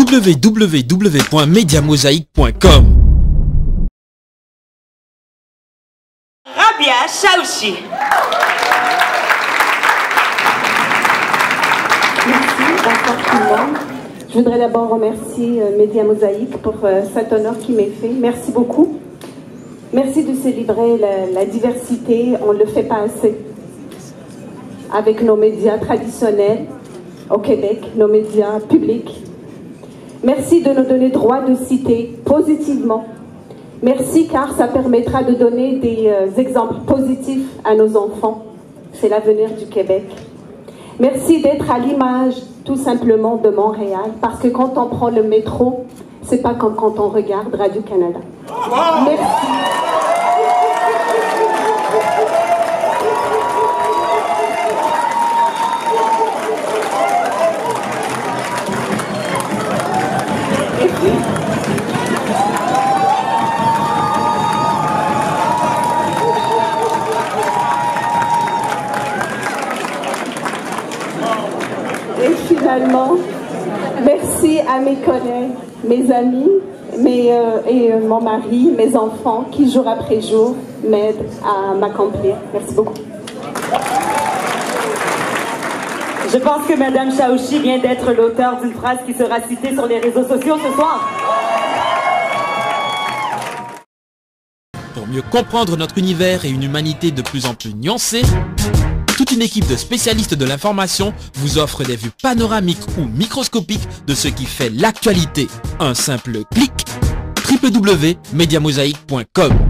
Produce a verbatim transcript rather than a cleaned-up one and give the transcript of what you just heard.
w w w point media mosaïque point com. Rabia Chaouchi. Merci, bonsoir tout le monde. Je voudrais d'abord remercier euh, Média Mosaïque pour euh, cet honneur qui m'est fait. Merci beaucoup. Merci de célébrer la, la diversité, on ne le fait pas assez. Avec nos médias traditionnels au Québec, nos médias publics. Merci de nous donner droit de citer positivement. Merci car ça permettra de donner des euh, exemples positifs à nos enfants. C'est l'avenir du Québec. Merci d'être à l'image tout simplement de Montréal, parce que quand on prend le métro, c'est pas comme quand on regarde Radio-Canada. Merci. Et finalement, merci à mes collègues, mes amis, mes, euh, et euh, mon mari, mes enfants, qui jour après jour m'aident à m'accomplir. Merci beaucoup. Je pense que Madame Chaouchi vient d'être l'auteur d'une phrase qui sera citée sur les réseaux sociaux ce soir. Pour mieux comprendre notre univers et une humanité de plus en plus nuancée, toute une équipe de spécialistes de l'information vous offre des vues panoramiques ou microscopiques de ce qui fait l'actualité. Un simple clic, w w w point media mosaïque point com.